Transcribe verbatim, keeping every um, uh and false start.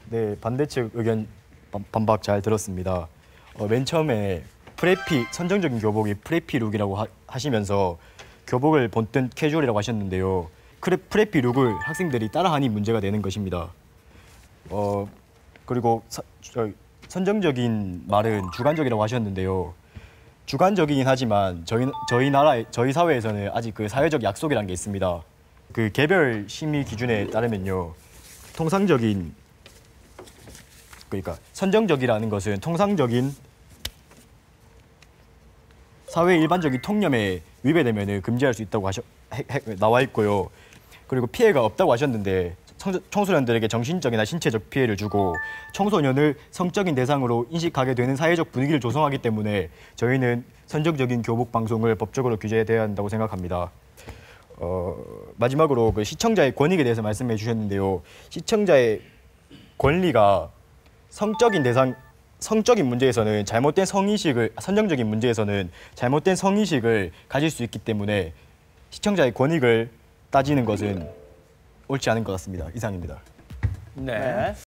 네, 반대측 의견 반- 반박 잘 들었습니다. 어, 맨 처음에 프레피, 선정적인 교복이 프레피 룩이라고 하, 하시면서 교복을 본뜬 캐주얼이라고 하셨는데요. 크레, 프레피 룩을 학생들이 따라하니 문제가 되는 것입니다. 어, 그리고 서, 저, 선정적인 말은 주관적이라고 하셨는데요. 주관적이긴 하지만 저희 저희 나라 저희 사회에서는 아직 그 사회적 약속이라는 게 있습니다. 그 개별 심의 기준에 따르면요, 통상적인 그러니까 선정적이라는 것은 통상적인 사회 일반적인 통념에 위배되면 금지할 수 있다고 하셔, 해, 해, 나와 있고요. 그리고 피해가 없다고 하셨는데 청, 청소년들에게 정신적이나 신체적 피해를 주고 청소년을 성적인 대상으로 인식하게 되는 사회적 분위기를 조성하기 때문에 저희는 선정적인 교복 방송을 법적으로 규제해야 한다고 생각합니다. 어, 마지막으로 그 시청자의 권익에 대해서 말씀해 주셨는데요. 시청자의 권리가 성적인 대상, 성적인 문제에서는 잘못된 성의식을, 선정적인 문제에서는 잘못된 성의식을 가질 수 있기 때문에 시청자의 권익을 따지는 것은 옳지 않은 것 같습니다. 이상입니다. 네.